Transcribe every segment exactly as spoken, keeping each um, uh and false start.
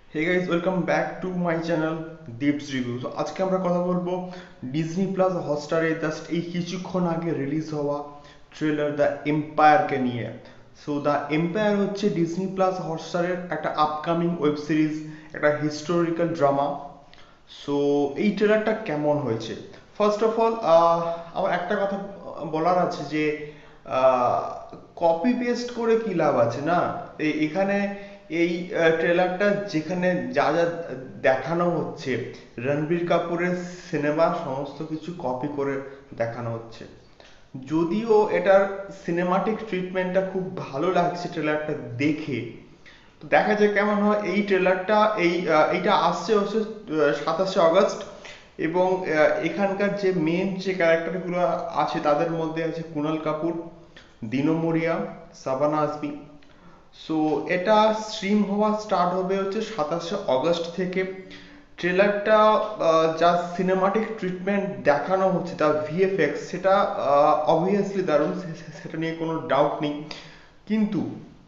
Hey guys, welcome back to my channel Deeps review. তো আজকে আমরা কথা বলবো ডিজনি প্লাস হটস্টারে জাস্ট এই কিছুক্ষণ আগে রিলিজ হওয়া ট্রেলার দ্য এম্পায়ারকে নিয়ে। সো দ্য এম্পায়ার হচ্ছে ডিজনি প্লাস হটস্টারের একটা আপকামিং ওয়েব সিরিজ, একটা হিস্টোরিক্যাল ড্রামা। সো এই ট্রেলারটা কেমন হয়েছে? ফার্স্ট অফ অল আমার একটা কথা বলার আছে যে কপি পেস্ট করে কি লাভ আছে না। এ- এখানে এই ট্রেলারটা যেখানে যা যা দেখানো হচ্ছে, রণবীর কাপুরের সিনেমা সমস্ত কিছু কপি করে দেখানো হচ্ছে। যদিও এটার সিনেমাটিক ট্রিটমেন্টটা খুব ভালো লাগছে ট্রেলারটা দেখে। তো দেখা যায় কেমন হয় এই ট্রেলারটা। এই আহ, এইটা আসছে হচ্ছে সাতাশে অগস্ট। এবং আহ, এখানকার যে মেন যে ক্যারেক্টারগুলো আছে তাদের মধ্যে আছে কুনাল কাপুর, দিনো মরিয়া, সাবানা আজমি। সো এটা স্ট্রিম হওয়া স্টার্ট হবে হচ্ছে সাতাশে অগস্ট থেকে। ট্রেলারটা যা সিনেমাটিক ট্রিটমেন্ট দেখানো হচ্ছে, তা ভিএফএক্স, সেটা অবভিয়াসলি দারুণ, সে- সেটা নিয়ে কোনো ডাউট নেই। কিন্তু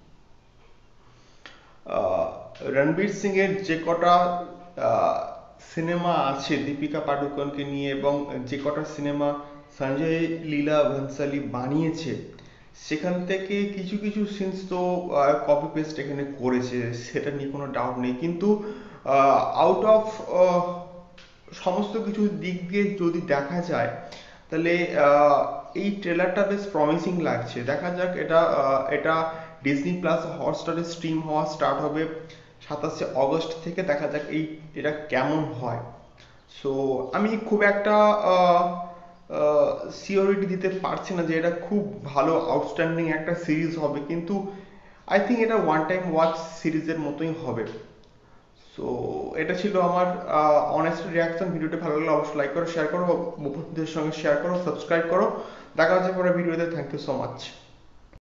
আহ, রণবীর সিং এর যে কটা সিনেমা আছে দীপিকা পাডুকোনকে নিয়ে, এবং যে কটা সিনেমা সঞ্জয় লীলা ভনসালি বানিয়েছে, সেখান থেকে কিছু কিছু সিনস তো কপি পেস্ট এখানে করেছে, সেটা নিয়ে কোনো ডাউট নেই। কিন্তু আউট অফ সমস্ত কিছু দিক দিয়ে যদি দেখা যায়, তাহলে আহ, এই ট্রেলারটা বেশ প্রমিসিং লাগছে। দেখা যাক এটা আহ, এটা ডিজনি প্লাস হটস্টারে স্ট্রিম হওয়া স্টার্ট হবে সাতাশে অগস্ট থেকে। দেখা যাক এই এটা কেমন হয়। সো আমি খুব একটা সিওরিটি দিতে পারছি না যে এটা খুব ভালো আউটস্ট্যান্ডিং একটা সিরিজ হবে, কিন্তু আই থিঙ্ক এটা ওয়ান টাইম ওয়াচ সিরিজের মতোই হবে। সো এটা ছিল আমার অনেস্ট রিয়াকশন। ভিডিওটি ভালো লাগলে অবশ্যই লাইক করো, শেয়ার করো, বন্ধুদের সঙ্গে শেয়ার করো, সাবস্ক্রাইব করো। দেখা হচ্ছে পরে ভিডিওতে। Thank you so much.